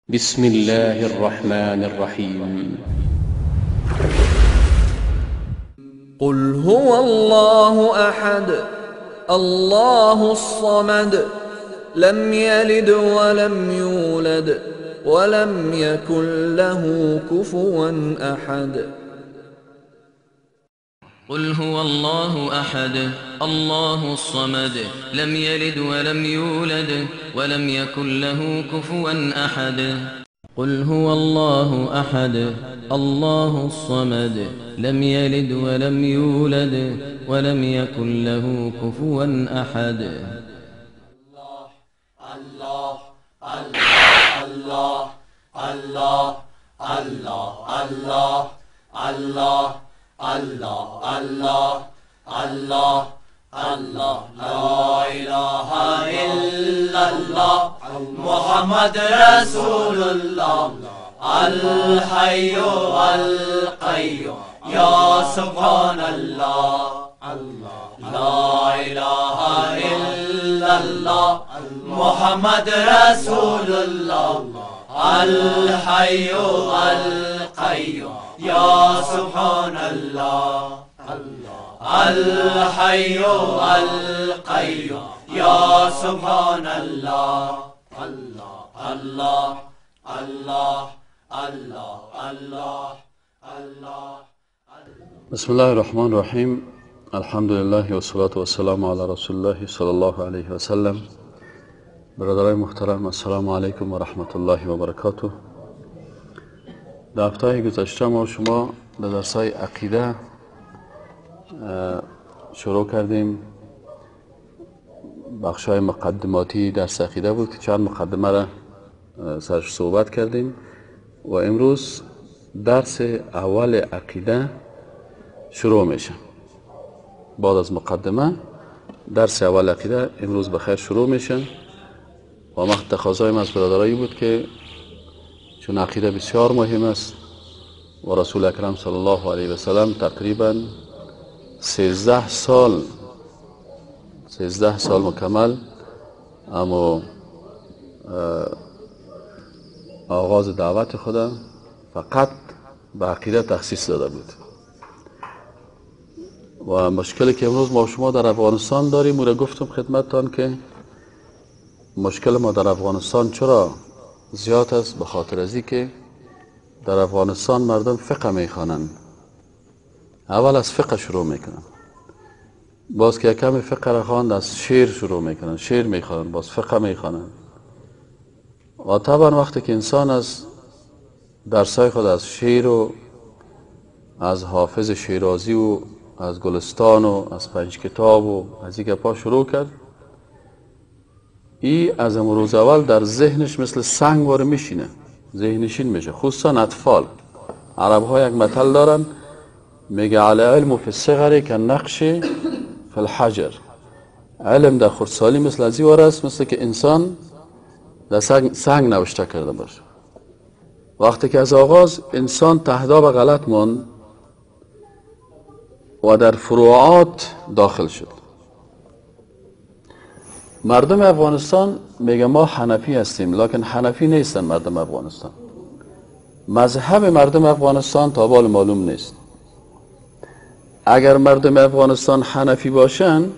بسم الله الرحمن الرحيم. قل هو الله أحد الله الصمد لم يلد ولم يولد ولم يكن له كفوا أحد. قل هو الله أحد الله الصمد لم يلد ولم يولد ولم يكن له كفوا أحد. قل هو الله أحد الله الصمد لم يلد ولم يولد ولم يكن له كفوا أحد. الله الله الله الله الله الله الله الله الله الله لا إله إلا الله محمد رسول الله الحي القيوم يا سبحان الله لا إله إلا الله محمد رسول الله الحي القيوم يا سبحان الله الحي القيوم يا سبحان الله الله الله الله الله الله. بسم الله الرحمن الرحیم. الحمد لله و الصلاة و السلام علی رسول الله صلی الله علیه و سلم. برادرای محترم، السلام علیکم و رحمت الله و برکاته. در هفته گذشته ما شما در درس‌های عقیده شروع کردیم. بخش‌های مقدماتی درس عقیده بود که چند مقدمه را سرش صحبت کردیم و امروز درس اول عقیده شروع میشه. بعد از مقدمه درس اول عقیده امروز بخیر شروع میشه و ما تقاضایم از برادرایی بود که چون عقیده بسیار مهم است و رسول اکرم صلی الله علیه و سلم تقریبا 13 سال مکمل اما آغاز دعوت خدا فقط به عقیده تخصیص داده بود و مشکلی که امروز ما شما در افغانستان داریم، او را گفتم خدمتتان که مشکل ما در افغانستان چرا زیاد است، به خاطر ازی که در افغانستان مردم فقه میخوانند. اول از فقه شروع میکنن، باز که کمی فقه را خواند از شعر شروع میکنن، شعر میخوانند، باز فقه میخوانند. و طبعا وقتی که انسان از درسای خود از شعر و از حافظ شیرازی و از گلستان و از پنج کتاب و از این گپا شروع کرد، ای از امروز اول در ذهنش مثل سنگ واره میشینه، ذهنشین میشه. خصوصا اطفال. عرب ها یک مثل دارن میگه علی علم فی الصغر که نقش فی الحجر. علم در خردسالی مثل ازی واره است، مثل که انسان در سنگ نوشته کرده باشه. وقتی که از آغاز انسان تهدا به غلط ماند و در فروعات داخل شد. مردم افغانستان میگه ما حنفی هستیم، لکن حنفی نیستن مردم افغانستان. مذهب مردم افغانستان تا بال معلوم نیست. اگر مردم افغانستان حنفی باشن،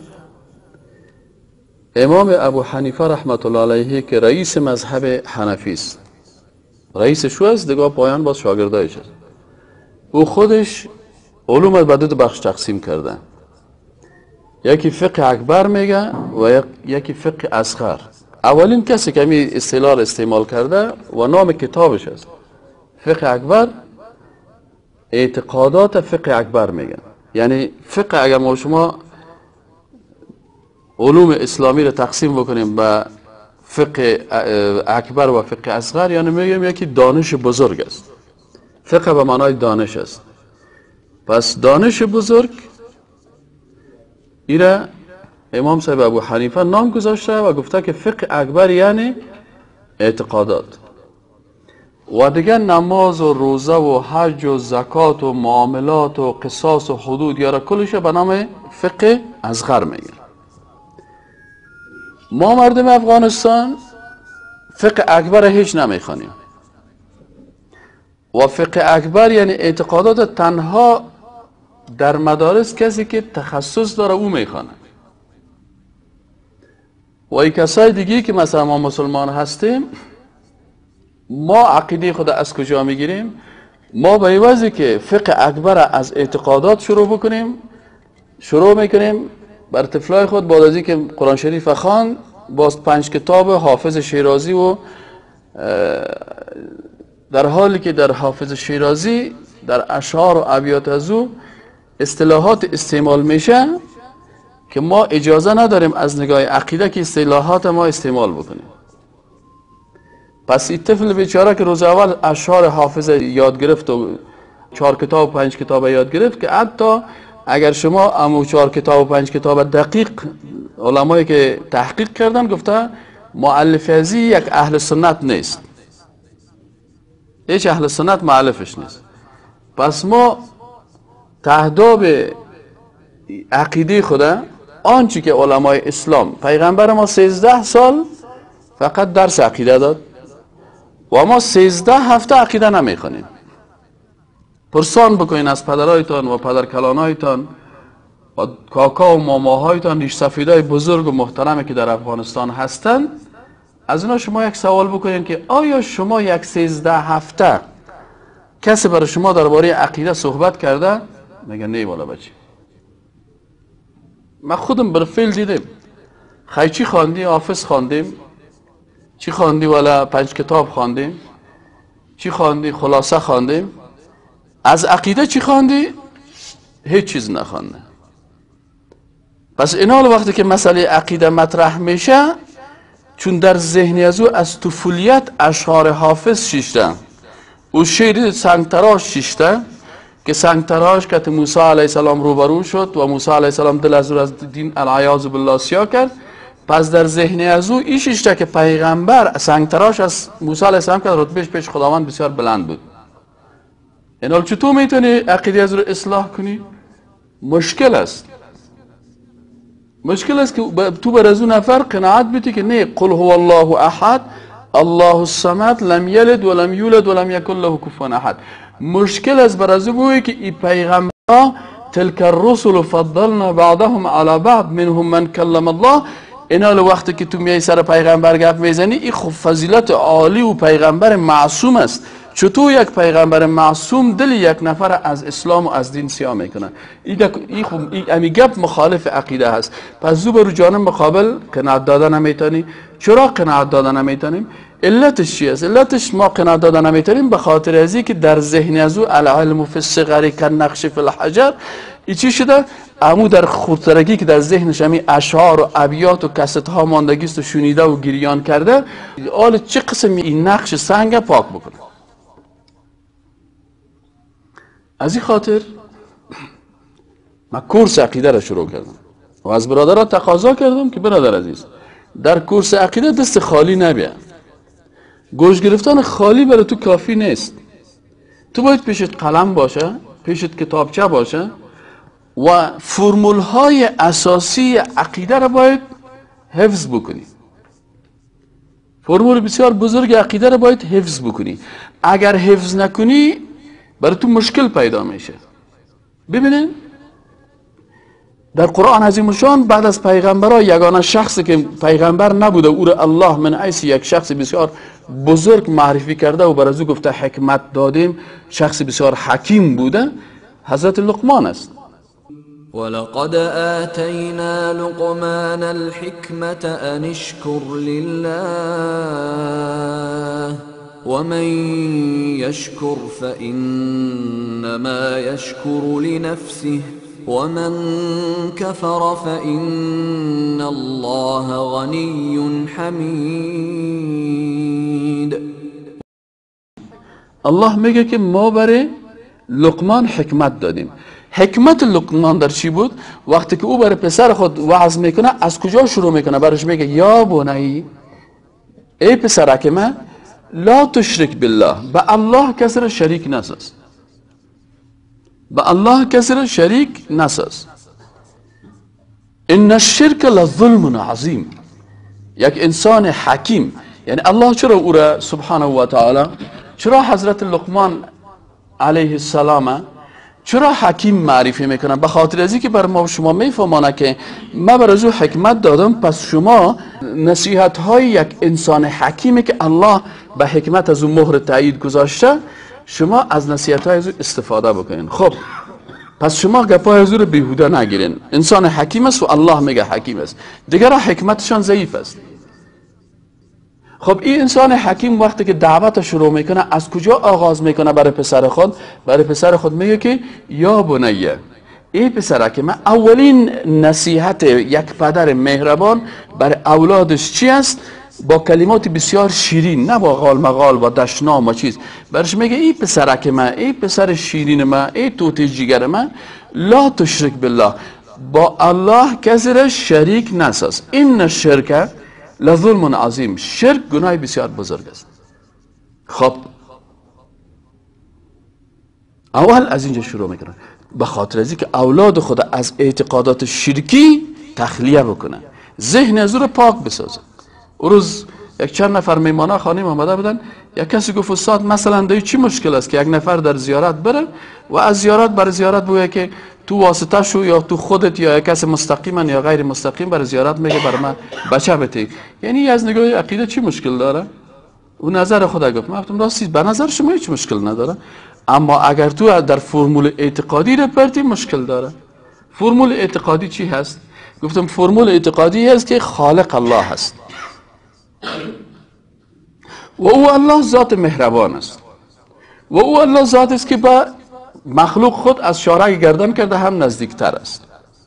امام ابو حنیفه رحمت الله علیه که رئیس مذهب حنفی است، رئیس شو است دیگه، پایان باز شاگردایش است. او خودش علوم به دو بخش تقسیم کرده، یکی فقه اکبر میگه و یکی فقه اصغر. اولین کسی که می اصطلاح استعمال کرده و نام کتابش است فقه اکبر، اعتقادات فقه اکبر میگن. یعنی فقه اگر ما شما علوم اسلامی رو تقسیم بکنیم به فقه اکبر و فقه اصغر، یعنی میگیم یکی دانش بزرگ است. فقه به معنای دانش است. پس دانش بزرگ ایره امام صاحب ابو حنیفه نام گذاشته و گفته که فقه اکبر یعنی اعتقادات. و دیگه نماز و روزه و حج و زکات و معاملات و قصاص و حدود یاره کلش به نام فقه اصغر میگن. ما مردم افغانستان فقه اکبر هیچ نمیخوانیم. و فقه اکبر یعنی اعتقادات تنها در مدارس کسی که تخصص داره او میخوانه. و این کسای دیگه که مثلا ما مسلمان هستیم، ما عقیده خود از کجا میگیریم؟ ما به عوضی که فقه اکبر از اعتقادات شروع میکنیم بر طفلای خود بعد از اینکه قرآن شریف خوان، باز 5 کتاب حافظ شیرازی و در حالی که در حافظ شیرازی در اشعار و ابیات از او اصطلاحات استعمال میشه که ما اجازه نداریم از نگاه عقیده که اصطلاحات ما استعمال بکنیم. پس این طفل بیچاره که روز اول اشعار حافظ یاد گرفت و 4 کتاب و 5 کتاب یاد گرفت، که حتی اگر شما امو 4 کتاب و 5 کتاب دقیق، علمایی که تحقیق کردن گفته مؤلف ازی یک اهل سنت نیست، هیچ اهل سنت مؤلفش نیست. پس ما تهداب عقیده خدا آنچه که علمای اسلام، پیغمبر ما 13 سال فقط درس عقیده داد و ما 13 هفته عقیده نمیخونیم. پرسان بکنین از پدرایتان و پدرکلانایتان و کاکا و ماماهایتان، ریش سفیدای بزرگ و محترمی که در افغانستان هستند، از اینا شما یک سوال بکنین که آیا شما یک 13 هفته کسی برای شما درباره عقیده صحبت کرده؟ میگه نه والا بچه. من خودم بالفعل دیدم. خیلی چی خواندی؟ حافظ خواندیم. چی خواندی؟ والا 5 کتاب خواندیم. چی خواندی؟ خلاصه خواندیم. از عقیده چی خواندی؟ هیچ چیز نخوانده. پس اینا وقتی که مسئله عقیده مطرح میشه، چون در ذهنی از او از طفولیت اشعار حافظ شیشته، او شعر سنگتراش شیشته که سنگتراش که موسی علیه السلام روبرو شد و موسی علیه السلام دل از او از دین العیاذ بالله سیاه کرد. پس در ذهنی از او این شیشته که پیغمبر سنگتراش از موسی علیه السلام که رتبهش پیش خداوند بسیار بلند بود. اینال چطور میتونی عقیده از رو اصلاح کنی؟ مشکل است. مشکل است که تو بر از اون نفر قناعت بیتی که نه، قل هو الله احد الله الصمد لم یلد ولم یولد ولم یکن له کفوا احد. مشکل است بر از بوی که این پیغمبر تلک الرسل فضلنا بعضهم على بعض منهم من کلم الله. اینال وقتی که تو میای سر پیغمبر گپ میزنی، این خب فضیلت عالی و پیغمبر معصوم است. چطور یک پیغمبر معصوم دل یک نفر از اسلام و از دین سیاه میکنه؟ این گپ مخالف عقیده هست. پس زو برو جانب مقابل قناعت دادن نمیتونی. چرا قناعت دادن نمیتونیم؟ علتش چی است؟ علتش ما قناعت دادن نمیتونیم به خاطر ازی که در ذهن از او العلم فی الصغر کالنقش فی الحجر. این چی شده؟ امو در خودسرگی که در ذهنش همی اشعار و ابیات و کست ها ماندگیست و شنیده و گریان کرده، حال چه قسم این نقش سنگ پاک بکنه. از این خاطر من کورس عقیده را شروع کردم و از برادرها تقاضا کردم که برادر عزیز، در کورس عقیده دست خالی نبیا. گوش گرفتن خالی برای تو کافی نیست. تو باید پیشت قلم باشه، پیشت کتابچه باشه و فرمول های اساسی عقیده را باید حفظ بکنی. فرمول بسیار بزرگ عقیده را باید حفظ بکنی. اگر حفظ نکنی برای تو مشکل پیدا میشه. ببینید در قرآن عظیم شان بعد از پیغمبرها یگانه شخصی که پیغمبر نبوده او را الله من حیث یک شخص بسیار بزرگ معرفی کرده و بر از او گفته حکمت دادیم، شخص بسیار حکیم بوده، حضرت لقمان است. ولقد آتينا لقمان الحكمة أن اشكر لله ومن يشكر فإنما يشكر لنفسه ومن كفر فإن الله غني حميد. الله میگه که ما برای لقمان حکمت دادیم. حکمت لقمان در چی بود؟ وقتی که او برای پسر خود وعظ میکنه از کجا شروع میکنه؟ برش میگه یا بنی، ای پسرک من، لا تشرک بالله، به الله کسی را شریک نساز. به الله کسی را شریک نساز. ان الشرک لظلم عظیم. یک انسان حکیم، یعنی الله چرا او را سبحانه و تعالی، چرا حضرت لقمان علیه السلام چرا حکیم معرفی میکنن؟ به خاطر از اینکه بر ما شما میفهمانه که ما بر از او حکمت دادم، پس شما نصیحت های یک انسان حکیمی که الله به حکمت از او مهر تایید گذاشته، شما از نصیحت های از او استفاده بکنین. خب پس شما گپای از او رو بیهوده نگیرین. انسان حکیم است و الله میگه حکیم است، دیگر حکمتشان ضعیف است. خب این انسان حکیم وقتی که دعوت شروع میکنه از کجا آغاز میکنه؟ برای پسر خود، برای پسر خود میگه که یا بنیه، ای پسره که من اولین نصیحت یک پدر مهربان برای اولادش چی است؟ با کلمات بسیار شیرین، نه با غال مغال و دشنام و چیز، برش میگه ای پسره که من، ای پسر شیرین من، ای توتی جگر من، لا تشرک بالله، با الله کسی را شریک نساز. این شرک لظلم عظیم، شرک گناه بسیار بزرگ است. خب اول از اینجا شروع میکنن، به خاطر از اینکه اولاد خود از اعتقادات شرکی تخلیه بکنن، ذهن از او رو پاک بسازن. اون روز یک چند نفر میمانه خانه آمده بودن، یک کسی گفت استاد مثلا دیگه چی مشکل است که یک نفر در زیارت بره و از زیارت برای زیارت بگه که تو واسطه شو یا تو خودت یا یک کسی مستقیما یا غیر مستقیم برای زیارت میگه برای من بچه بده، یعنی از نگاه عقیده چی مشکل داره؟ اون نظر خدا گفت. من گفتم راستی به نظر شما هیچ مشکل نداره، اما اگر تو در فرمول اعتقادی رو پرتی مشکل داره. فرمول اعتقادی چی هست؟ گفتم فرمول اعتقادی هست که خالق الله هست و او الله ذات مهربان است و او الله ذات است که با مخلوق خود از شارع گردن کرده هم نزدیکتر است.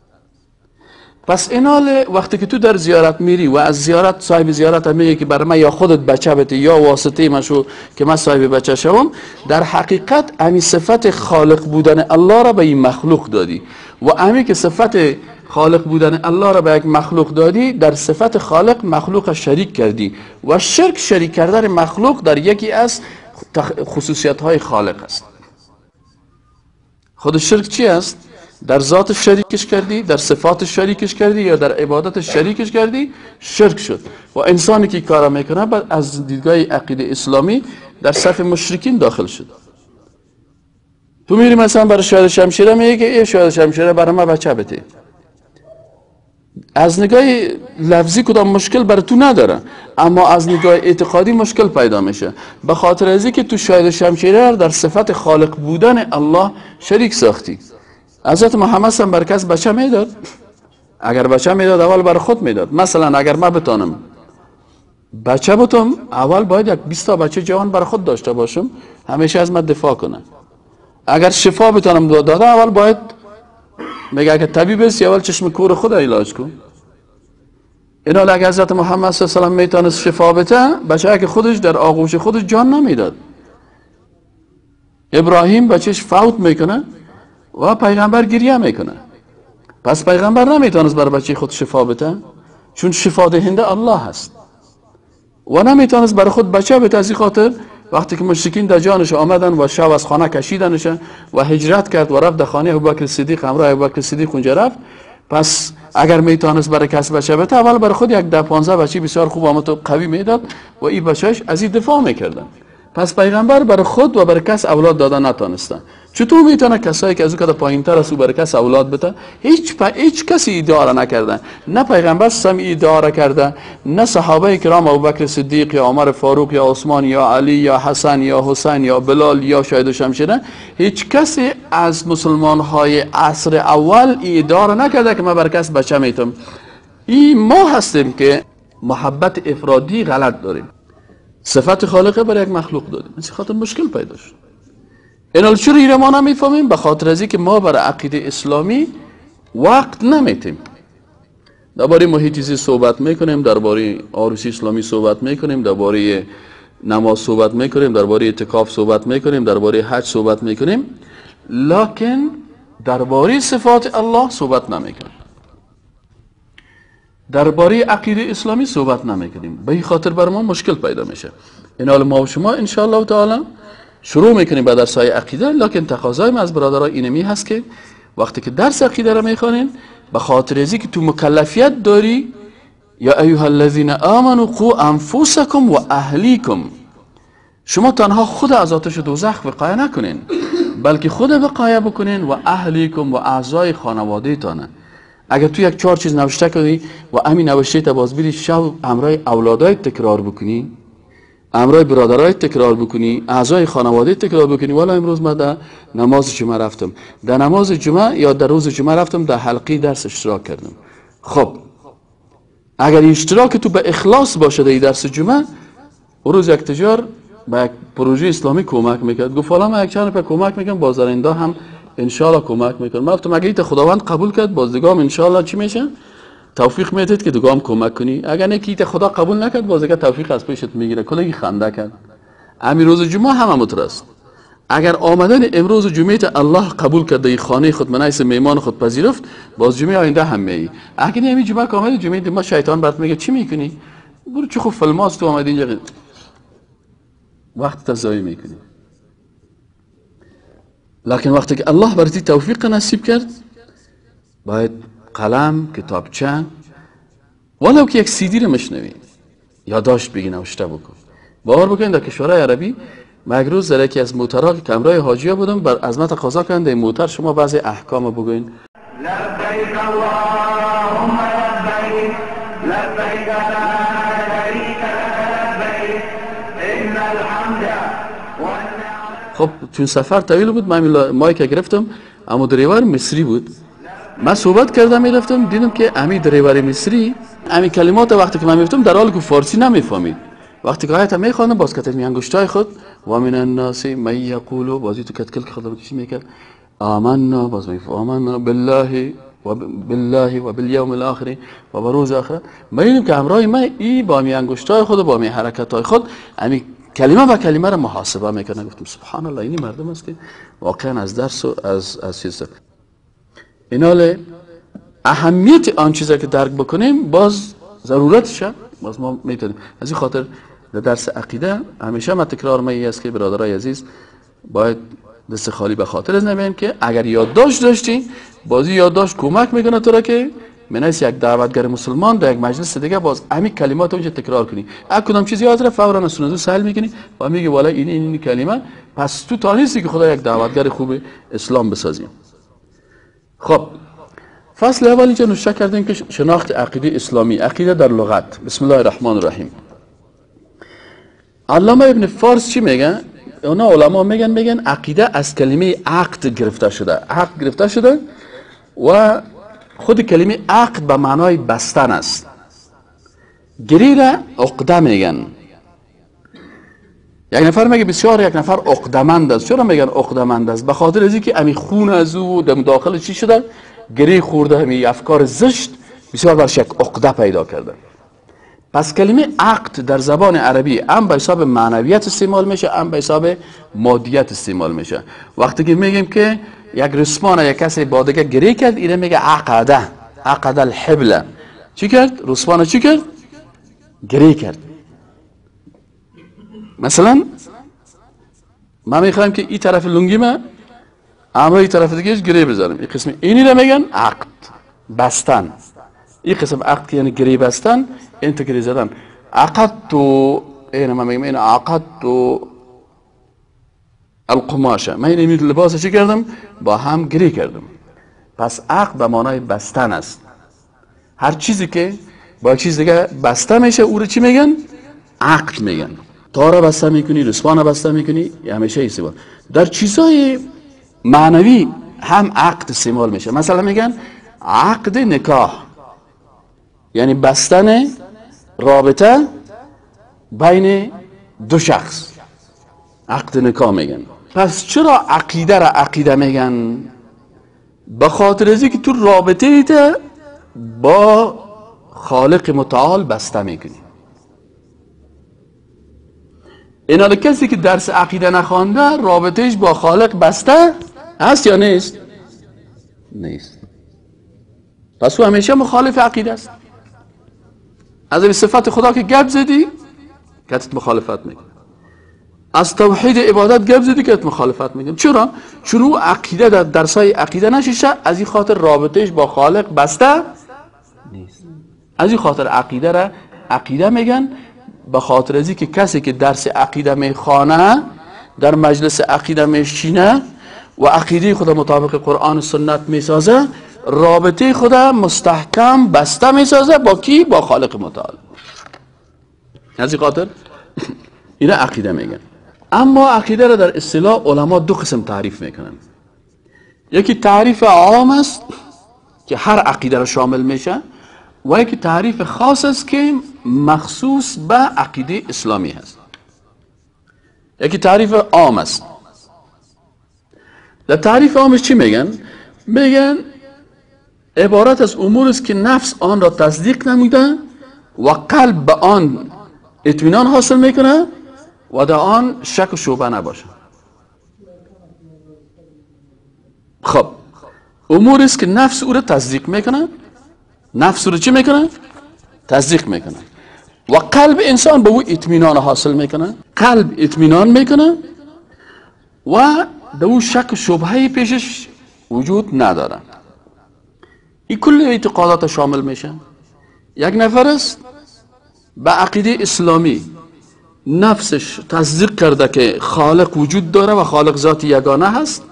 پس اینال وقتی که تو در زیارت میری و از زیارت صاحب زیارت میگه که برای من یا خودت بچه بده یا واسطه مشو که من صاحب بچه شوم، در حقیقت امی صفت خالق بودن الله را به این مخلوق دادی و امی که صفت خالق بودن الله را به یک مخلوق دادی، در صفت خالق مخلوق شریک کردی و شرک شریک کردن مخلوق در یکی از خصوصیت های خالق است. خود شرک چی است؟ در ذات شریکش کردی، در صفات شریکش کردی یا در عبادت شریکش کردی، شرک شد. و انسانی که کارا میکنه بعد از دیدگاه عقیده اسلامی در صف مشرکین داخل شد. تو میری مثلا برای شاهد شمشیره میگه که ای شاهد شمشیره برای ما بچه بده، از نگاه لفظی کدام مشکل برای تو نداره، اما از نگاه اعتقادی مشکل پیدا میشه، به خاطر از اینکه تو شاهد شمشیره در صفت خالق بودن الله شریک ساختی. حضرت محمد هم بر کس بچه میداد؟ اگر بچه میداد اول بر خود میداد. مثلا اگر من بتانم بچه بتم، اول باید یک 20 تا بچه جوان بر خود داشته باشم همیشه از من دفاع کنه. اگر شفا بتانم داده، اول باید میگه اگر طبیب است اول چشم کور خود علاج کن. اینا اگر حضرت محمد صلی الله علیه و آله میتونست شفا بده، بچه که خودش در آغوش خودش جان نمیداد. ابراهیم بچهش فوت میکنه و پیغمبر گریه میکنه، پس پیغمبر نمیتونست بر بچه خود شفا بده چون شفا دهنده الله هست و نمیتونست بر خود بچه بده. از این خاطر وقتی که مشرکین در جانش آمدن و شب از خانه کشیدنش و هجرت کرد و رفت در خانه ابوبکر صدیق، همراه ابوبکر صدیق اونجا رفت. پس اگر میتونست برای کس بچه بده، اول برای خود یک 10-15 بچه بسیار خوب آمد و قوی میداد و این بچهش از این دفاع میکردن. پس پیغمبر برای خود و برای کس اولاد دادن نتونستن. چطور میتونه کسایی که از او کده پایین تر است او برای کس اولاد بده؟ هیچ کسی ادعا را نکردن، نه پیغمبر سمی ادعا را کرده، نه صحابه کرام ابوبکر صدیق یا عمر فاروق یا عثمان یا علی یا حسن یا حسین یا بلال یا شاهد شمشیره، هیچ کسی از مسلمان های عصر اول ادعا را نکرده که من برای کس بچه میتم. این ما هستیم که محبت افرادی غلط داریم، صفت خالقه برای یک مخلوق دادیم، این خاطر مشکل پیدا شد. اینال چرا این ما نمیفهمیم؟ به خاطر از اینکه ما برای عقیده اسلامی وقت نمیتیم. درباره محیط زیست صحبت میکنیم، درباره عروسی اسلامی صحبت میکنیم، درباره نماز صحبت میکنیم، درباره اعتکاف صحبت میکنیم، درباره حج صحبت میکنیم، لکن درباره صفات الله صحبت نمیکنیم، درباره عقیده اسلامی صحبت نمیکنیم. به این خاطر بر ما مشکل پیدا میشه. اینال ما و شما ان شاء الله تعالی شروع میکنیم به درس‌های عقیده، لکن تقاضای من از برادرها اینمی هست که وقتی که درس عقیده را میخوانین، به خاطر از اینکه تو مکلفیت داری، یا ایها الذین آمنوا قوا انفسکم و اهلیکم، شما تنها خود از آتش دوزخ وقایه نکنین، بلکه خود وقایه بکنین و اهلیکم و اعضای خانواده تانه. اگر تو یک 4 چیز نوشته کنی و همین نوشته تا باز بری شب امرای اولادای تکرار بکنی، امرای برادرای تکرار بکنی، اعضای خانواده تکرار بکنی. والا امروز من در نماز جمعه رفتم، در نماز جمعه یا در روز جمعه رفتم در حلقه درس اشتراک کردم. خب اگر اشتراک تو به اخلاص باشه در درس جمعه، اون روز یک تجار به یک پروژه اسلامی کمک میکرد، گفت حالا من یک چند روپیه کمک میکنم، بازارنده هم انشالله کمک میکنم. من گفتم اگه ایت خداوند قبول کرد باز دیگه هم انشالله چی میشه؟ توفیق میدید که دیگه هم کمک کنی. اگر نه که ایت خدا قبول نکرد باز دیگه توفیق از پیشت میگیره. کلی خنده کرد. همین روز جمعه هم مترست. اگر آمدن امروز جمعه الله قبول کرد در خانه خود منایس میمان خود پذیرفت، باز جمعه آینده هم میایی. اگر نه جمعه کامل جمعه دیگه شیطان برات میگه چی میکنی؟ برو چه خوب فیلماست تو آمدی اینجا وقت ضایع میکنی. لکن وقتی که الله برای توفیق نصیب کرد، باید قلم، کتابچه، ولو که یک CD رو مشنوی یادداشت بگی، نوشته بکن. باور بکنید در کشورهای عربی من یک روز در یکی از موترها که کمرای حاجی‌ها بودم، بر عظمت قضا کردن در موتر شما بعضی احکام بگوین. لبیک اللهم لبیک لبیک لا شریک لک لبیک ان الحمد والنعمة. خب چون سفر طویل بود من مایک گرفتم، اما دریور مصری بود. من صحبت کردم میرفتم دیدم که امی دریور مصری امی کلمات وقتی که من میگفتم در حالی که فارسی نمیفهمید، وقتی که آیت میخواندم باز کتر می انگشتای خود و من الناس من یقولو بازی تو کتکل که خودم چی میکرد آمنا، باز میگفت آمنا بالله و بالیوم الاخر و بروز آخرت. میدیدم که همراه من ای با می انگشتای خود با می حرکتای خود امی کلمه با کلمه را محاسبه میکنه. گفتم سبحان الله، اینی مردم است که واقعا از درس و از چیز ایناله اهمیت آن چیزا که درک بکنیم باز ضرورتشه، باز ما میتونیم. از این خاطر در درس عقیده همیشه ما تکرار میگیم است که برادرای عزیز باید دست خالی به خاطر نمیم که اگر یادداشت داشتی بازی یادداشت کمک میکنه تو را که منیس یک دعوتگر مسلمان در یک مجلس دیگه باز همین کلمات اونجا تکرار کنی. اگه کدام چیزی یاد رفت فورا سنودو سهل میکنی و میگی والا این کلمه، پس تو تانستی که خدا یک دعوتگر خوب اسلام بسازی. خب فصل اول اینجا نوشته کردیم که شناخت عقیده اسلامی، عقیده در لغت. بسم الله الرحمن الرحیم. علامه ابن فارس چی میگن؟ اونا علما میگن عقیده از کلمه عقد گرفته شده. عقد گرفته شده و خود کلمه عقد به معنای بستن است. گری را عقده میگن. یک نفر میگه بسیار یک نفر عقدمند است. چرا میگن عقدمند است؟ به خاطر از اینکه امی خون از او در داخل چی شده؟ گری خورده، امی افکار زشت بسیار برش یک عقده پیدا کرده. پس کلمه عقد در زبان عربی هم به حساب معنویت استعمال میشه، هم به حساب مادیت استعمال میشه. وقتی که میگیم که یک رسمان یک کسی با دیگه گری کرد، اینه میگه عقده، عقد الحبل. چی کرد؟ رسمان چی کرد؟ گری کرد. مثلا ما میخوایم که این طرف لنگی ما این طرف دیگهش گری بزنیم، این قسم اینی رو میگن عقد، بستن. این قسم عقد که یعنی گری بستن، این تو گری زدن. عقد تو این ما میگیم این عقد تو القماشه، من این لباس چی کردم؟ با هم گری کردم. پس عقد به معنای بستن است. هر چیزی که با چیز دیگه بسته میشه او رو چی میگن؟ عقد میگن. تار بسته میکنی، رسوان بسته میکنی، همیشه استعمال. در چیزای معنوی هم عقد استعمال میشه. مثلا میگن عقد نکاح، یعنی بستن رابطه بین دو شخص، عقد نکاح میگن. پس چرا عقیده را عقیده میگن؟ به خاطر از اینکه تو رابطه ایت با خالق متعال بسته میکنی. اینا کسی که درس عقیده نخوانده رابطهش با خالق بسته هست یا نیست؟ نیست. پس او همیشه مخالف عقیده است. از این صفت خدا که گپ زدی کتت مخالفت میکنه، از توحید عبادت گپ زدی کتت مخالفت میکنه. چرا؟ چون او عقیده در درسای عقیده نشیشه، از این خاطر رابطهش با خالق بسته نیست. از این خاطر عقیده را عقیده میگن. به خاطر از اینکه کسی که درس عقیده میخوانه، در مجلس عقیده میشینه، و عقیده خود مطابق قرآن و سنت میسازه، رابطه خود مستحکم بسته میسازه با کی؟ با خالق متعال. از این خاطر اینا عقیده میگن. اما عقیده را در اصطلاح علما دو قسم تعریف میکنن. یکی تعریف عام است که هر عقیده را شامل میشه، و یکی تعریف خاص است که مخصوص به عقیده اسلامی هست. یکی تعریف عام است. در تعریف عامش چی میگن؟ میگن عبارت از امور است که نفس آن را تصدیق نمیده و قلب به آن اطمینان حاصل میکنه و در آن شک و شبهه نباشه. خب امور است که نفس او را تصدیق میکنه، نفس او را چی میکنه؟ تصدیق میکنه و قلب انسان به او اطمینان حاصل میکنه، قلب اطمینان میکنه و در او شک و شبهه پیشش وجود نداره. این کل اعتقادات شامل میشه. یک نفر است به عقیده اسلامی نفسش تصدیق کرده که خالق وجود داره و خالق ذات یگانه هست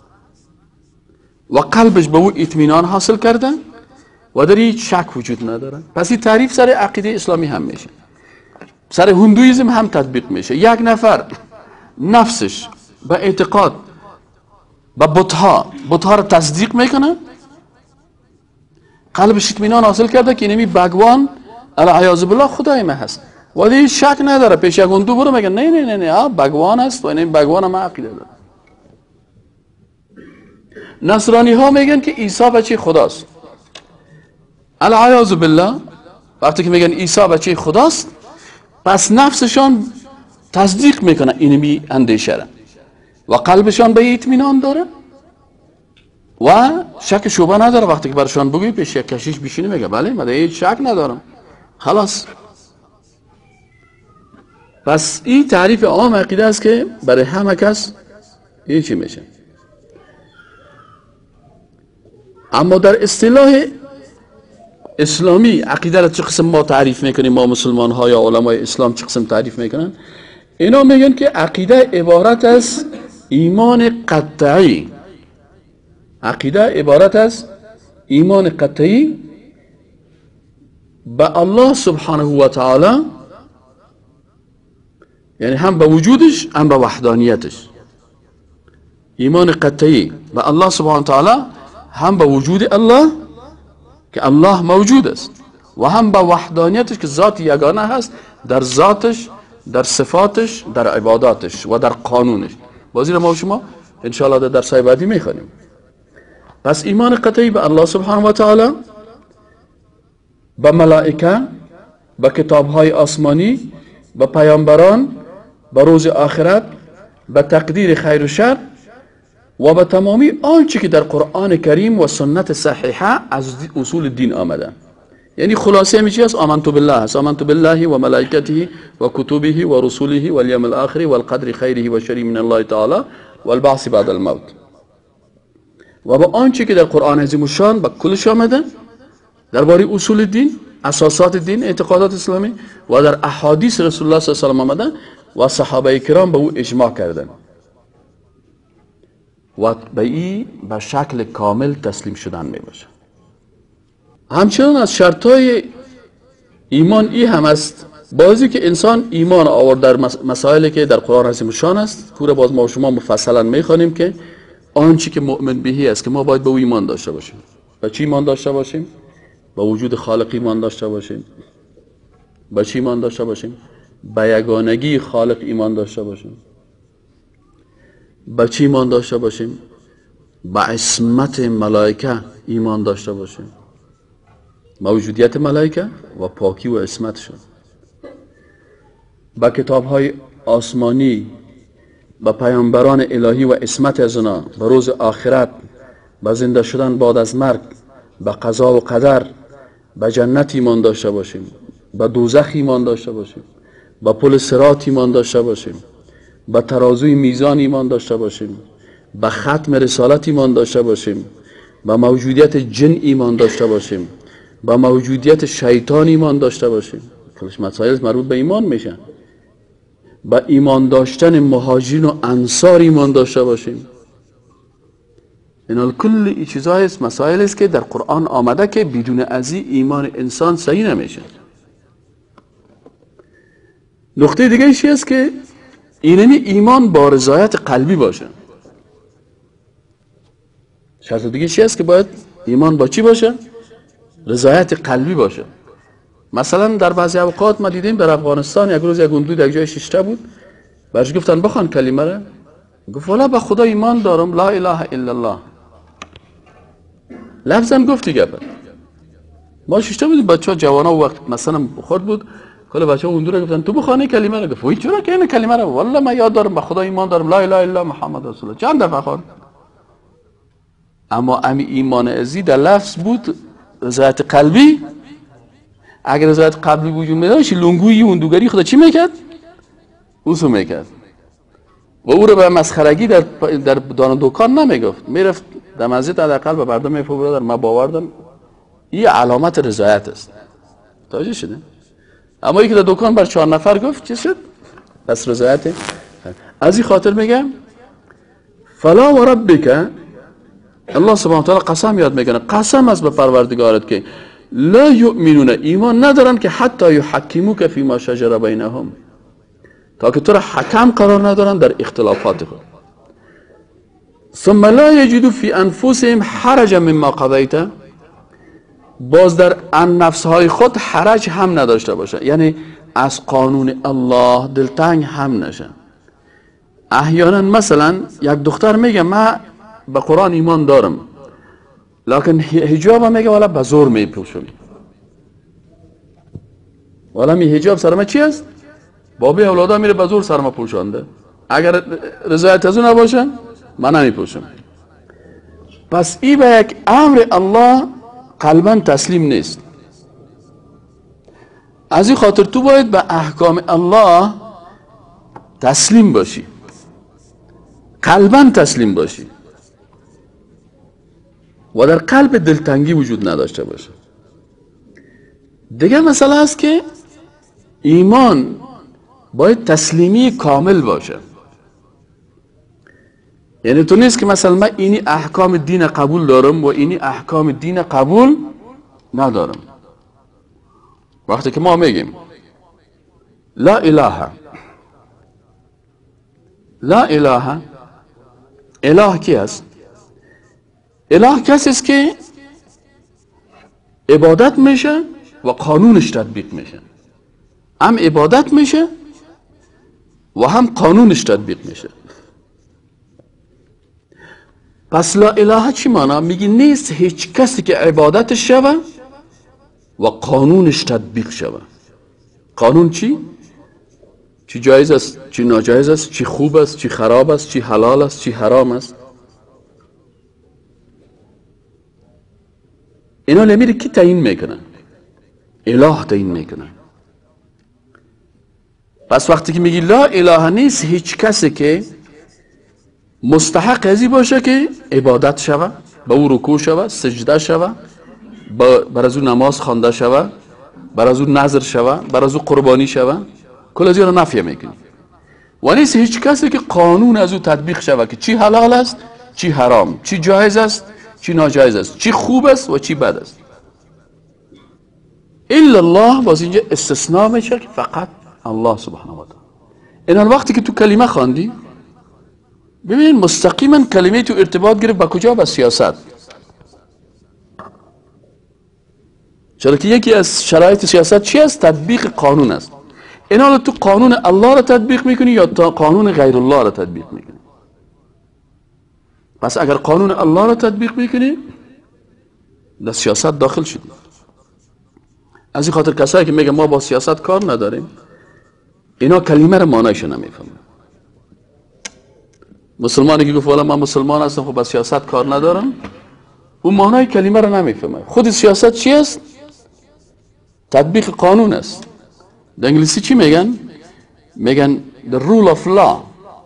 و قلبش به او اطمینان حاصل کرده و در هیچ شک وجود نداره. پس این تعریف سر عقیده اسلامی هم میشه، سر هندویزم هم تطبیق میشه. یک نفر نفسش به اعتقاد به بتها را تصدیق میکنه، قلبش اطمینان حاصل کرده که اینمی بگوان العیاذ بالله خدای ما هست و دیگه شک نداره. پیش یک هندو برو میگن نه نه نه نه بگوان هست و اینمی بگوان ما عقیده داره. نصرانی ها میگن که عیسی بچه خداست. العیاذ بالله وقتی که میگن عیسی بچه خداست، پس نفسشان تصدیق میکنه اینمی اندیشه را و قلبشان به اطمینان داره و شک شبهه نداره. وقتی که برشان بگوی پیش یک کشیش بشینه میگه بله من هیچ شک ندارم، خلاص. پس این تعریف عام عقیده است که برای همه کس این چی میشه. اما در اصطلاح اسلامی عقیده را چه قسم ما تعریف میکنیم؟ ما مسلمان ها یا علمای اسلام چه قسم تعریف میکنن؟ اینا میگن که عقیده عبارت از ایمان قطعی، عقیده عبارت از ایمان قطعی به الله سبحانه و تعالی، یعنی هم به وجودش هم به وحدانیتش. ایمان قطعی به الله سبحانه و تعالی، هم به وجود الله که الله موجود است و هم به وحدانیتش که ذات یگانه هست در ذاتش، در صفاتش، در عباداتش و در قانونش. بازی را ما شما انشاءالله در درسای بعدی میخوانیم. پس ایمان قطعی به الله سبحانه و تعالی، به ملائکه، به کتابهای آسمانی، به پیامبران، به روز آخرت، به تقدیر خیر و شر و به تمامی آنچه که در قرآن کریم و سنت صحیحه از اصول دین آمده. یعنی خلاصه همی چی است؟ آمنت بالله است. آمنت بالله و ملائکته و کتبه و رسوله و الیوم الاخر و القدر خیره و شره من الله تعالی و البعث بعد الموت. و با آنچه که در قرآن عظیم الشان به کلش آمده درباره اصول دین، اساسات دین، اعتقادات اسلامی و در احادیث رسول الله صلی الله علیه و آله آمده و صحابه کرام به او اجماع کردند و به این به شکل کامل تسلیم شدن می باشه. همچنان از شرطای ایمان ای هم است بازی که انسان ایمان آورد در مسائلی که در قرآن عظیم الشان است. پورا باز ما و شما مفصلا می خوانیم که آنچه که مؤمن بهی است که ما باید به او ایمان داشته باشیم. به چی ایمان داشته باشیم؟ به وجود خالق ایمان داشته باشیم. به چی ایمان داشته باشیم؟ به یگانگی خالق ایمان داشته باشیم. به چی ایمان داشته باشیم؟ به عصمت ملائکه ایمان داشته باشیم، موجودیت ملائکه و پاکی و عصمتشون. به کتاب‌های آسمانی، به پیامبران الهی و عصمت از اونا، به روز آخرت، به زنده شدن بعد از مرگ، به قضا و قدر، به جنت ایمان داشته باشیم، به دوزخ ایمان داشته باشیم، به پل صراط ایمان داشته باشیم، به ترازوی میزان ایمان داشته باشیم، به ختم رسالت ایمان داشته باشیم، به موجودیت جن ایمان داشته باشیم، به موجودیت شیطان ایمان داشته باشیم. کلش مسائل مربوط به ایمان میشن. به ایمان داشتن مهاجرین و انصار ایمان داشته باشیم. اینا کل این چیزهای است، مسائل است که در قرآن آمده که بدون ازی ایمان انسان صحیح نمیشه. نقطه دیگه ایشی است که اینمی ایمان با رضایت قلبی باشه. شرط دیگه چی است که باید ایمان با چی باشه؟ رضایت قلبی باشه. مثلا در بعضی اوقات ما دیدیم در افغانستان یک روز یک گندود یک جای شیشته بود، برش گفتن بخوان کلمه را، گفت والا به خدا ایمان دارم، لا اله الا الله. لفظم گفتی گفت. ما شیشته بودیم، بچه‌ها جوانا وقت مثلا خورد بود، کل بچه‌ها گندود گفتن تو بخوانی کلمه را. گفت وای چرا که این کلمه را؟ والله من یاد دارم به خدا ایمان دارم، لا اله الا محمد رسول الله. چند دفعه خوان. اما امی ایمان ازی در لفظ بود، رضایت قلبی. اگر رضایت قلبی وجود می‌داشت لنگوی اندوگری خدا چی میکرد؟ اوسو میکرد و او رو به مسخرگی در دان دکان نمیگفت، میرفت در مسجد حداقل به مردم میگفت برادر من باور دارم این علامت رضایت است. توجه شده؟ اما یکی در دکان بر 4 نفر گفت چی شد؟ پس رضایت. از این خاطر میگم فلا و ربک، الله سبحانه و تعالی قسم یاد میکنه، قسم است به پروردگارت که لا یؤمنون، ایمان ندارن که حتی یحکموک فی ما شجر بینهم، تا که تو را حکم قرار ندارن در اختلافات خود. ثم لا یجدوا فی انفسهم حرجا مما قضیت، باز در نفسهای خود حرج هم نداشته باشه، یعنی از قانون الله دلتنگ هم نشن. احیانا مثلا یک دختر میگه من به قرآن ایمان دارم لکن حجاب میگه والا به زور میپوشم، والا می حجاب سرما چی است؟ بابی اولادا میره به زور سرما پوشانده، اگر رضایت از اون نباشه من نمیپوشم. پس این به یک امر الله قلبا تسلیم نیست. از این خاطر تو باید به احکام الله تسلیم باشی، قلبا تسلیم باشی و در قلب دلتنگی وجود نداشته باشه. دیگه مسئله است که ایمان باید تسلیمی کامل باشه. یعنی تو نیست که مثلا من اینی احکام دین قبول دارم و اینی احکام دین قبول ندارم. وقتی که ما میگیم لا اله، لا اله، اله کی است؟ اله کسی است که عبادت میشه و قانونش تطبیق میشه، هم عبادت میشه و هم قانونش تطبیق میشه. پس لا اله چی معنی؟ میگی نیست هیچ کسی که عبادتش شوه و قانونش تطبیق شوه. قانون چی؟ چی جایز است، چی ناجایز است، چی خوب است، چی خراب است، چی حلال است، چی حرام است. اینا لمیره کی تعیین میکنن؟ اله تعیین میکنن. پس وقتی که میگی لا اله نیست هیچ کسی که مستحق ازی باشه که عبادت شوه، به او رکوع شوه، سجده شوه، بر از او نماز خوانده شوه، بر از او نذر شوه، بر از او قربانی شوه، کل از اینا نفی میکنی. و نیست هیچ کسی که قانون از او تطبیق شوه که چی حلال است، چی حرام، چی جایز است، چی ناجایز است، چی خوب است و چی بد است. الا الله، باز اینجا استثناء میشه که فقط الله سبحانه و تعالی. این وقتی که تو کلمه خواندی ببین مستقیما کلمه تو ارتباط گرفت با کجا؟ با سیاست. چرا که یکی از شرایط سیاست چی است؟ تطبیق قانون است. اینا تو قانون الله را تطبیق میکنی یا تا قانون غیر الله را تطبیق میکنی؟ پس اگر قانون الله را تطبیق میکنی در سیاست داخل شدی. از این خاطر کسایی که میگه ما با سیاست کار نداریم، اینا کلمه را معنیش نمیفهمن. مسلمانی که گفت والا من مسلمان هستم خب با سیاست کار ندارم، اون معنی کلمه را نمیفهمه. خود سیاست چی است؟ تطبیق قانون است. در انگلیسی چی میگن؟ میگن the rule of law.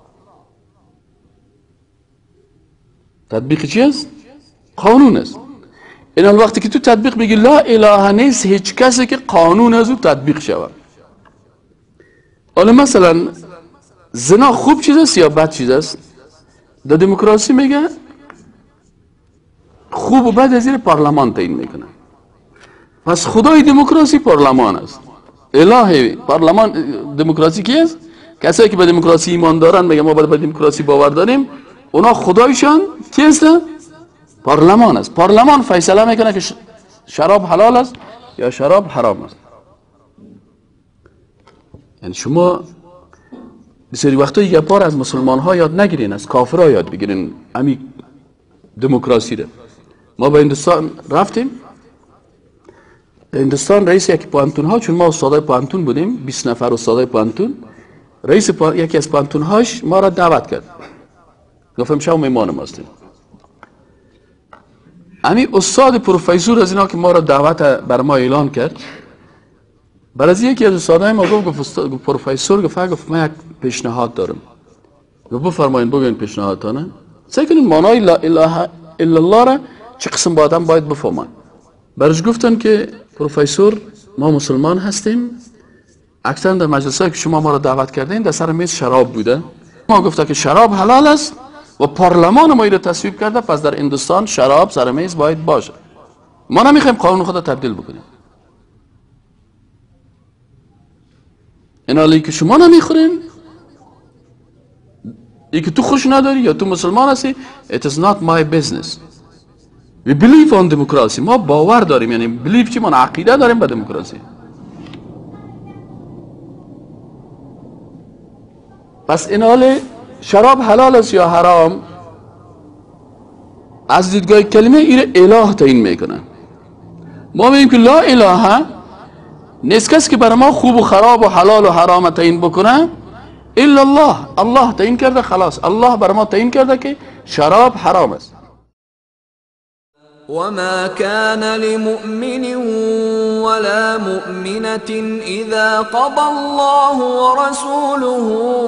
تطبیق چی است؟ قانون است. این وقتی که تو تطبیق بگی لا اله نیست هیچ کسی که قانون از او تطبیق شود. حالا مثلا زنا خوب چیز است یا بد چیز است؟ در دموکراسی میگه خوب و بد زیر پارلمان تعیین میکنه. پس خدای دموکراسی پارلمان است. اله پارلمان دموکراسی کی است؟ کسایی که به دموکراسی ایمان دارن میگن ما به دموکراسی باور داریم، اونا خدایشان کی است؟ پارلمان است. پارلمان فیصله میکنه که شراب حلال است یا شراب حرام است. یعنی شما بسیاری وقتا یک بار از مسلمان ها یاد نگیرین، از کافرها یاد بگیرین همین دموکراسی را. ما به هندوستان رفتیم، هندوستان رئیس یکی پانتون ها، چون ما استادای پانتون بودیم 20 نفر استادای پانتون، رئیس یکی از پانتون هاش ما را دعوت کرد، گفتم شما میمان ما هستیم. همین استاد پروفسور از اینا که ما را دعوت بر ما اعلان کرد، بعد از یکی از استادای ما گفت پروفسور گفت من یک پیشنهاد دارم. گفت بفرمایید بگوین پیشنهادتانه. سعی کنین معنای لا اله الا الله را چه قسم با آدم باید بفهمن. برش گفتن که پروفسور ما مسلمان هستیم، اکثر در مجلسایی که شما ما را دعوت کردین در سر میز شراب بوده. ما گفته که شراب حلال است و پارلمان ما اینو تصویب کرده، پس در هندوستان شراب سر میز باید باشه. ما نمیخوایم قانون خود تبدیل بکنیم. این حالی که شما نمیخورین، ای که تو خوش نداری یا تو مسلمان هستی، it is not my business. we believe on democracy. ما باور داریم، یعنی believe چی؟ ما عقیده داریم به دموکراسی. پس این حال شراب حلال است یا حرام از دیدگاه کلمه این اله تعیین میکنه. ما میگیم که لا اله نیست کسی که برای ما خوب و خراب و حلال و حرام تعیین بکنه الا الله. الله تعیین کرده، خلاص الله برای ما تعیین کرده که شراب حرام است. وما كان لمؤمن ولا مؤمنة إذا قضى الله ورسوله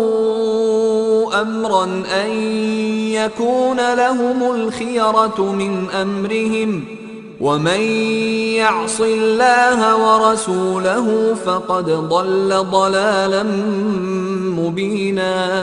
أمرا أن يكون لهم الخيرة من أمرهم ومن يعص الله ورسوله فقد ضل ضلالا مبينا.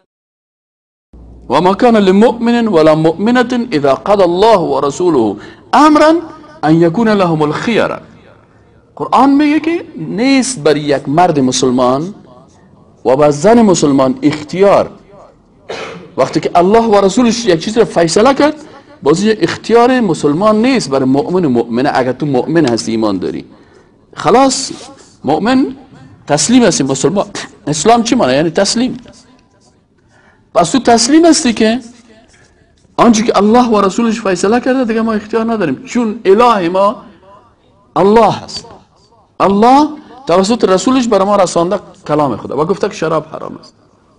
وما كان لمؤمن ولا مؤمنة إذا قضى الله ورسوله أمرا أن يكون لهم الخيرة. قرآن میگه که نیست بر یک مرد مسلمان و بر زن مسلمان اختیار، وقتی که الله و رسولش یک چیز را فیصله کرد، بازی اختیار مسلمان نیست برای مؤمن و مؤمنه. اگر تو مؤمن هستی ایمان داری خلاص مؤمن تسلیم هستی. مسلمان اسلام چی معنی؟ یعنی تسلیم. پس تو تسلیم هستی که آنچه که الله و رسولش فیصله کرده دیگه ما اختیار نداریم، چون اله ما الله هست. الله توسط رسولش برای ما رسانده کلام خدا و گفته که شراب حرام است.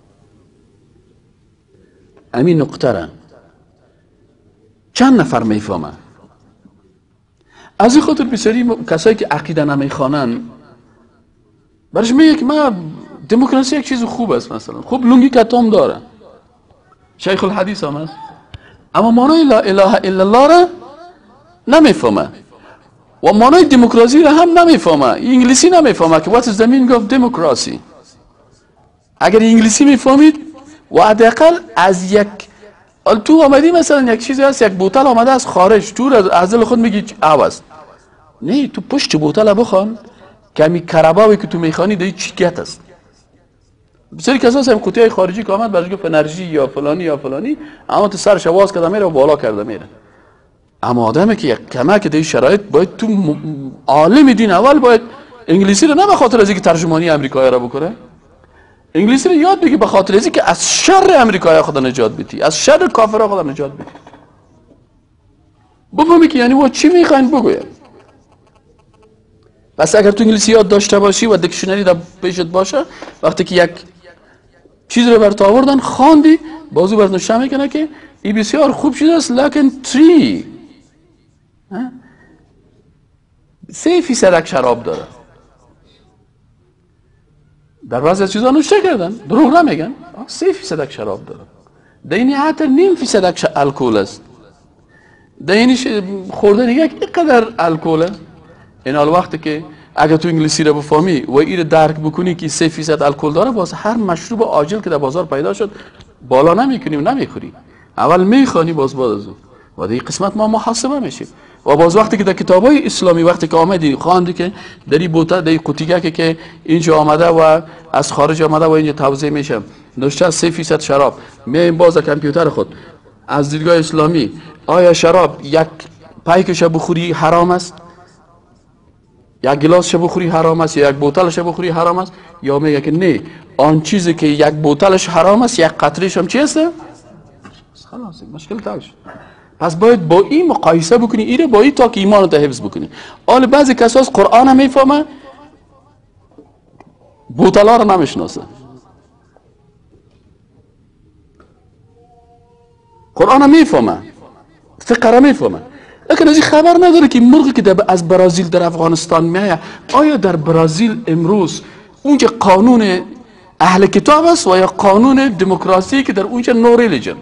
همین نقطه را چند نفر میفهمن؟ از این خاطر بسیاری کسایی که عقیده نمیخوانن برش میگه که ما دموکراسی یک چیز خوب است، مثلا خوب لنگی کتام داره، شیخ الحدیث هم است، اما معنای لا اله الا الله را نمیفهمه و معنای دموکراسی را هم نمیفهمه. انگلیسی نمیفهمه که what is the meaning of democracy. اگر انگلیسی میفهمید و حداقل از یک تو آمدی مثلا یک چیزی هست، یک بوتل آمده از خارج، تو از دل خود میگی عوض نه، تو پشت بوتل بخوان کمی کرباوی که تو میخوانی دیگه چی گت است. بسیاری کسا هم قوطی خارجی که آمد برش گفت انرژی یا فلانی یا فلانی، اما تو سرش آواز کرده میره و بالا کرده میره. اما آدمی که یک کمک دیگه شرایط باید تو عالم دین اول باید انگلیسی رو نه به خاطر ازی که ترجمانی امریکایی را بکنه، انگلیسی رو یاد بگی به خاطر ازی که از شر امریکایی خدا نجات بدی، از شر کافرها خدا نجات بدی. بفهمی که یعنی چی میخواین بگوید. پس اگر تو انگلیسی یاد داشته باشی و دیکشنری در پیشت باشه، وقتی که یک چیز رو برات آوردن خواندی، بازو برات نشون میکنه که این بسیار خوب چیز است، لکن 3% شراب داره. در بعضی از چیزا نوشته کردن، دروغ نمیگن، 3% شراب داره. دینی حتی 0.5% الکل است. دینیش خوردن یک قدر الکل است. این حال وقتی که اگر تو انگلیسی رو بفهمی و این رو درک بکنی که 3% الکل داره، باز هر مشروب عاجل که در بازار پیدا شد بالا نمیکنی و نمیخوری. اول میخوانی باز از اون. و در این قسمت ما محاسبه میشیم. و باز وقتی که در کتابای اسلامی وقتی که آمدی خواندی که در این بوته در این قوطیگه که اینجا آمده و از خارج آمده و اینجا توزیع میشه نوشته از 3% شراب، میایم باز کامپیوتر خود از دیدگاه اسلامی آیا شراب یک پیکش بخوری حرام است، یک گلاس بخوری حرام است، یا یک بوتلش بخوری حرام است، یا میگه که نه آن چیزی که یک بوتلش حرام است یک قطرهش هم چی است؟ خلاص مشکل حل شد. پس باید با این مقایسه بکنی ایره با این تا که ایمانت حفظ بکنی. حالا بعضی کسا از قرآن هم میفهمه بوتلا رو نمیشناسه، قرآن هم میفهمه فقه رو میفهمه، لیکن از این خبر نداره که مرغی که از برازیل در افغانستان میایه آیا در برازیل امروز اونجا قانون اهل کتاب است و یا قانون دموکراسی که در اونجا نو ریلیجن.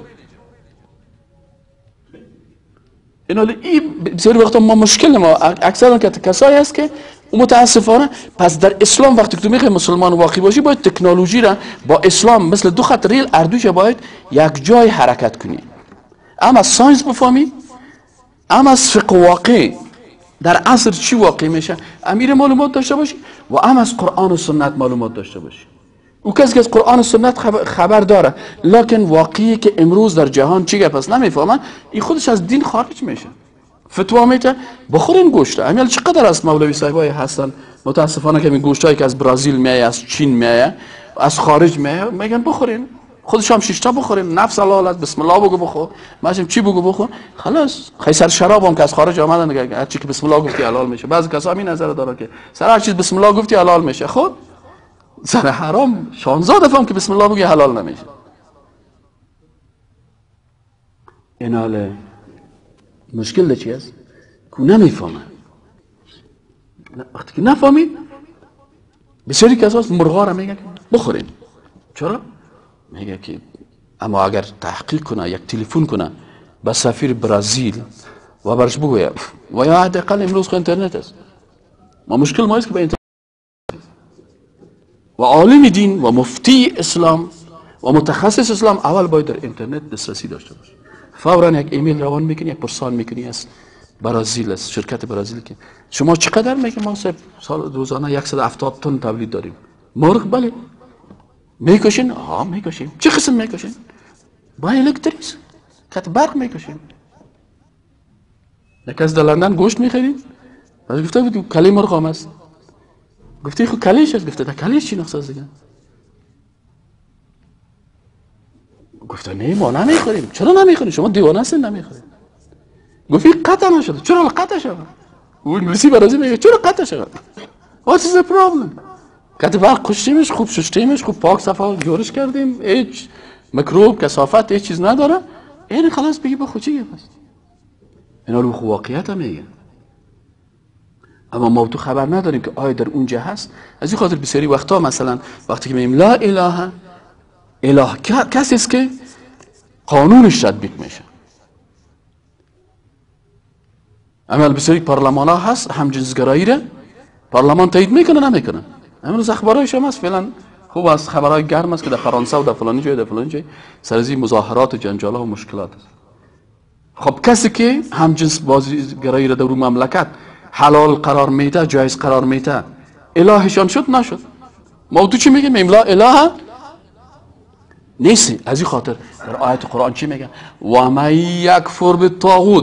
این بسیاری وقتا ما مشکل ما اکثر کسایی است که متاسفانه پس در اسلام وقتی که تو میخوای مسلمان واقعی باشی باید تکنولوژی را با اسلام مثل دو خط ریل اردوش باید یک جای حرکت کنی، اما از ساینس بفهمی، اما از فقه واقع در عصر چی واقع میشه امیر معلومات داشته باشی و اما از قرآن و سنت معلومات داشته باشی. او کسی که از قرآن و سنت خبر داره لکن واقعی که امروز در جهان چی گپ است نمیفهمه، این خودش از دین خارج میشه. فتوا میده بخورین گوشت. امیال چقدر است مولوی صاحبای هستن متاسفانه که این گوشتایی که از برزیل میایه، از چین میایه، از خارج میایه میگن بخورین، خودش هم 6 تا بخورین، نفس حلال است، بسم الله بگو بخور، ماشم چی بگو بخور، خلاص. خیسر شراب هم که از خارج آمدن هر چی که بسم الله گفتی حلال میشه. بعضی کسا همین نظر داره که سر هر چیز بسم الله گفتی حلال میشه. خب سر حرام 16 دفعه که بسم الله بگی حلال نمیشه. ایناله مشکل چی است؟ که نمیفهمه. وقتی که نفهمی بسیاری کسا مرغا را میگه بخورین. چرا؟ میگه که اما اگر تحقیق کنه یک تلفن کنه به سفیر برزیل و برش بگوید و یا حداقل امروز اینترنت است، ما مشکل ما است که به اینترنت و عالم دین و مفتی اسلام و متخصص اسلام اول باید در اینترنت دسترسی داشته باشه. فورا یک ایمیل روان میکنی، یک پرسان میکنی از برزیل، از شرکت برزیل که شما چقدر میگه ما سال روزانه 170 تن تولید داریم مرغ. بله میکشین؟ ها میکشیم. چه قسم میکشین؟ با الکتریس کت برق میکشین. یک از در لندن گوشت میخرید بعد گفته بود کلی مرغ هم است، گفتی خب کلیش است، گفته در کلیش چی نقصه است دیگه؟ گفته نه ما نمیخوریم. چرا نمیخوریم؟ شما دیوانه هستین نمیخوریم. گفتی قطع نشده. چرا قطع شد؟ او انگلیسی برازی میگه چرا قطع شد؟ What is the problem؟ کت برق کشتیمش، خوب شستیمش، خوب پاک صفا جورش کردیم، هیچ میکروب کثافت هیچ چیز نداره، این خلاص بگی با خود چی گفت؟ اینا رو واقعیت هم میگه. اما ما تو خبر نداریم که آیا در اونجا هست. از این خاطر بسیاری وقتا مثلا وقتی که میگیم لا اله اله کسی است که قانونش تطبیق میشه. اما بسیاری پارلمان ها هست هم جنسگرایی را پارلمان تایید میکنه نمیکنه. امروز اخبارایش هم هست فعلا خوب است، خبرهای گرم است که در فرانسه و در فلانی جای در فلانی جای سر از این مظاهرات و جنجال ها و مشکلات است. خب کسی که هم جنس بازیگرایی را در اون مملکت حلال قرار میده، جایز قرار میده، الهشان شد نشد. ما تو چی میگیم؟ لا اله نیست. از این خاطر در آیت قرآن چی میگه؟ و من یکفر بالطاغوت.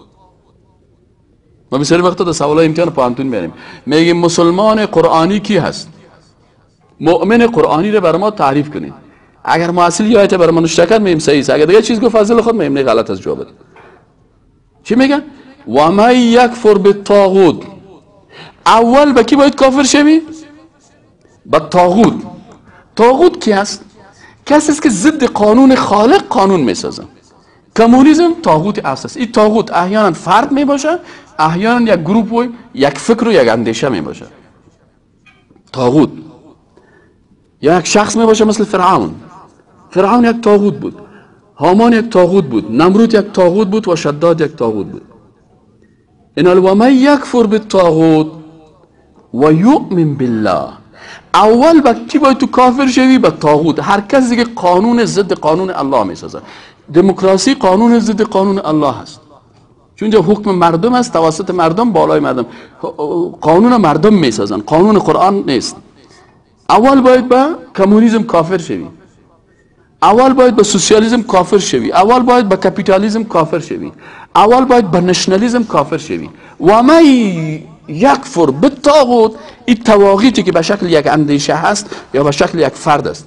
ما بسیاری وقتا در سوالای امتحان پانتون میریم میگیم مسلمان قرآنی کی هست؟ مؤمن قرآنی رو برای ما تعریف کنید. اگر ما اصلی آیت برای ما نوشته کرد میگیم صحیح است، اگر دیگه چیز گفت فضل خود میگیم نه غلط از جواب. چی میگن؟ و من یکفر بالطاغوت. اول به کی باید کافر شوی؟ به طاغوت. طاغوت کی است؟ کسی است که ضد قانون خالق قانون میسازه. کمونیسم طاغوت اساس. این طاغوت احیانا فرد میباشه، احیانا یک گروه و یک فکر و یک اندیشه میباشه. طاغوت یا یک شخص میباشه مثل فرعون. فرعون یک طاغوت بود، هامان یک طاغوت بود، نمرود یک طاغوت بود و شداد یک طاغوت بود. ان ومن یکفر بالطاغوت و یؤمن بالله. اول با کی باید تو کافر شوی؟ به طاغوت. هر کسی که قانون ضد قانون الله میسازه. دموکراسی قانون ضد قانون الله هست. چون اینجا حکم مردم است، توسط مردم، بالای مردم، قانون مردم میسازن، قانون قرآن نیست. اول باید با کمونیسم کافر شوی، اول باید با سوسیالیسم کافر شوی، اول باید با کپیتالیسم کافر شوی، اول باید با نشنالیسم کافر شوی. و ما یکفر بالطاغوت، این طواغیتی که به شکل یک اندیشه هست یا به شکل یک فرد است،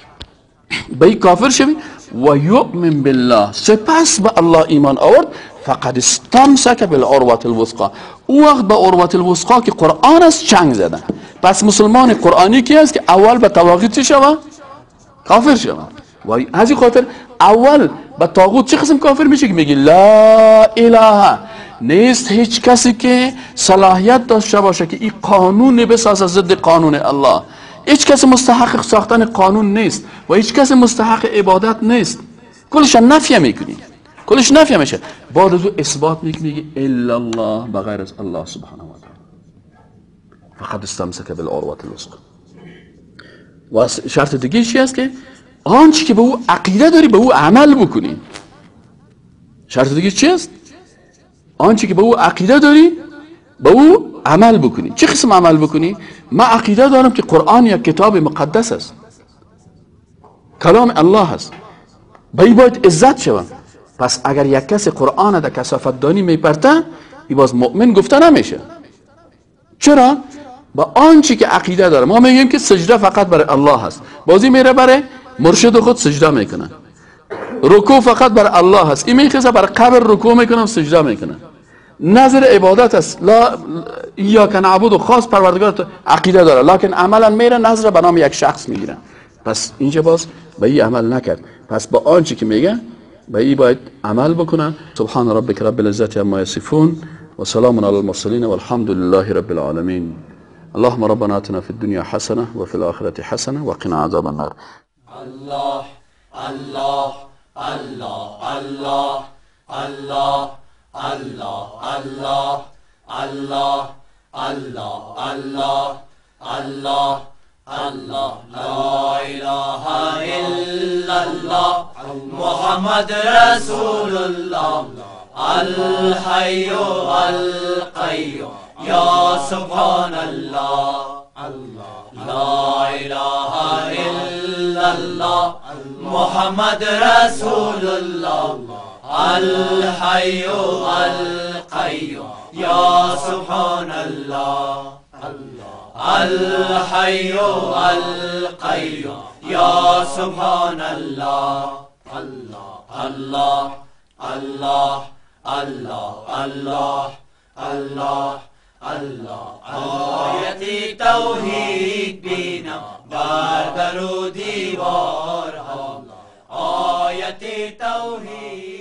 به این کافر شوی. و یؤمن بالله، سپس به الله ایمان آورد. فقد استمسک بالعروة الوثقی، او وقت به عروة الوثقی که قرآن است چنگ زدن. پس مسلمان قرآنی کی است که اول به طواغیت چه شود؟ کافر شود. و از این خاطر اول به طاغوت چه قسم کافر میشه که میگی لا اله، نیست هیچ کسی که صلاحیت داشته باشه که این قانون بسازه ضد قانون الله. هیچ کسی مستحق ساختن قانون نیست و هیچ کسی مستحق عبادت نیست. کلش نفی میکنی، کلش نفی میشه. بعد از او اثبات میگی الا الله، بغیر از الله سبحانه و تعالی. فقد استمسک بالعروة الوثقی. و شرط دیگه چی است که آنچه که به او عقیده داری به او عمل بکنی. شرط دیگه چی است؟ آنچه که به او عقیده داری به او عمل بکنی. چه قسم عمل بکنی؟ من عقیده دارم که قرآن یک کتاب مقدس است، کلام الله است، به این باید عزت شوم. پس اگر یک کسی قرآن در کثافت دانی میپرته، این باز مؤمن گفته نمیشه. چرا؟ با آنچه که عقیده داره. ما میگیم که سجده فقط برای الله هست، بازی میره برای مرشد خود سجده میکنه. رکوع فقط برای الله هست، این میخواسته برای قبر رکوع میکنه و سجده میکنه. نظر عبادت است، لا ایاک نعبد و خاص پروردگار عقیده داره، لکن عملا میره نظر به نام یک شخص میگیره. پس اینجا باز به این عمل نکرد. پس با آنچه که میگه به این باید عمل بکنن. سبحان ربک رب العزت عما یصفون و سلام علی المرسلین والحمد لله رب العالمین. اللهم ربنا آتنا في الدنيا حسنة وفي الآخرة حسنة وقنا عذاب النار. الله الله الله الله الله الله الله الله الله الله الله الله لا إله إلا الله محمد رسول الله الحي القيوم يا سبحان الله لا إله إلا الله محمد رسول الله الحي القيوم يا سبحان الله الحي القيوم يا سبحان الله الله الله الله الله الله الله آیت توحید بینم بر در و دیوارها، آیت توحید